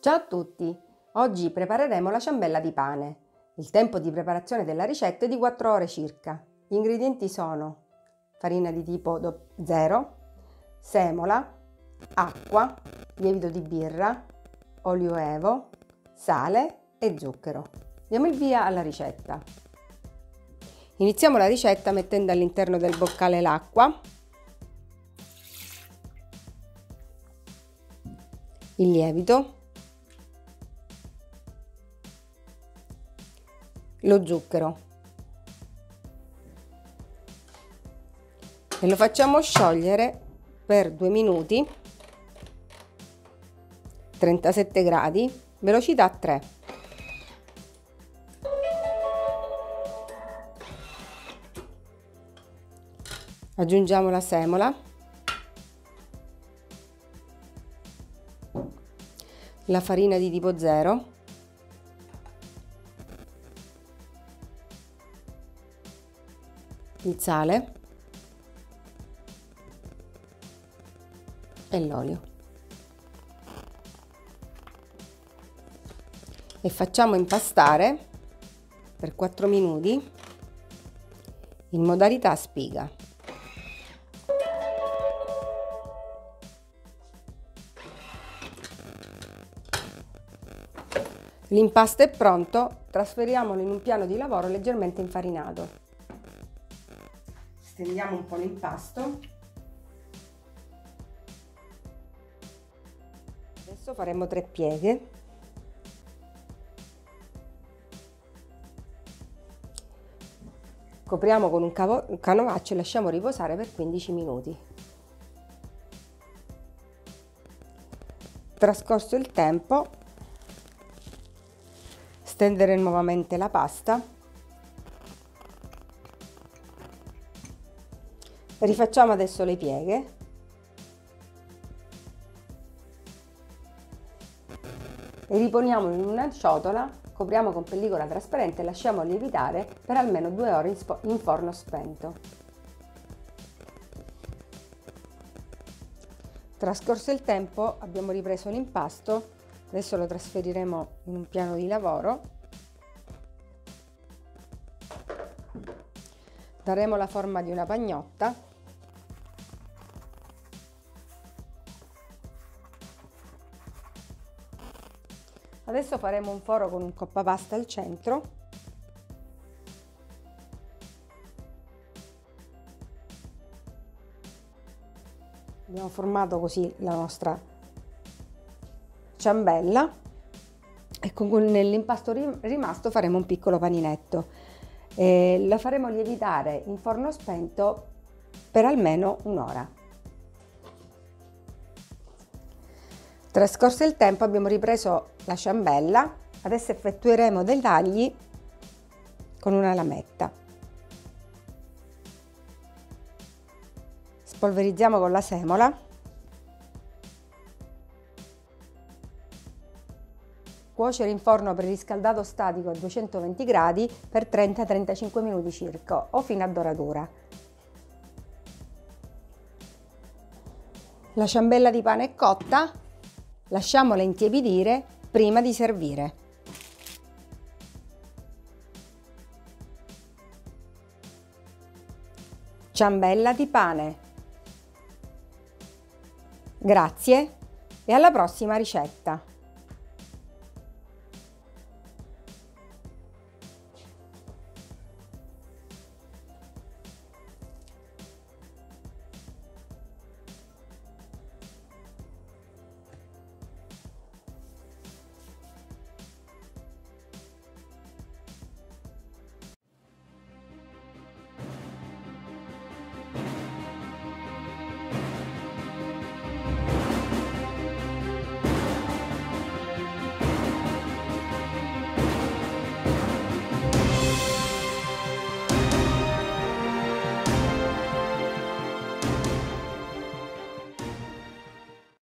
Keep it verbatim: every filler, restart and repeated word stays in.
Ciao a tutti! Oggi prepareremo la ciambella di pane. Il tempo di preparazione della ricetta è di quattro ore circa. Gli ingredienti sono farina di tipo zero, semola, acqua, lievito di birra, olio evo, sale e zucchero. Diamo il via alla ricetta. Iniziamo la ricetta mettendo all'interno del boccale l'acqua, il lievito, lo zucchero e lo facciamo sciogliere per due minuti, trentasette gradi, velocità tre. Aggiungiamo la semola, la farina di tipo zero, il sale e l'olio e facciamo impastare per quattro minuti in modalità spiga. L'impasto è pronto, trasferiamolo in un piano di lavoro leggermente infarinato. Stendiamo un po' l'impasto. Adesso faremo tre pieghe. Copriamo con un, un canovaccio e lasciamo riposare per quindici minuti. Trascorso il tempo, stendere nuovamente la pasta. Rifacciamo adesso le pieghe. E riponiamo in una ciotola, copriamo con pellicola trasparente e lasciamo lievitare per almeno due ore in forno spento. Trascorso il tempo abbiamo ripreso l'impasto, adesso lo trasferiremo in un piano di lavoro. Daremo la forma di una pagnotta. Adesso faremo un foro con un coppapasta al centro. Abbiamo formato così la nostra ciambella e con nell'impasto rimasto faremo un piccolo paninetto. E la faremo lievitare in forno spento per almeno un'ora. Trascorso il tempo abbiamo ripreso la ciambella, adesso effettueremo dei tagli con una lametta. Spolverizziamo con la semola. Cuocere in forno preriscaldato statico a duecentoventi gradi per trenta trentacinque minuti circa o fino a doratura. La ciambella di pane è cotta, lasciamola intiepidire prima di servire. Ciambella di pane. Grazie e alla prossima ricetta!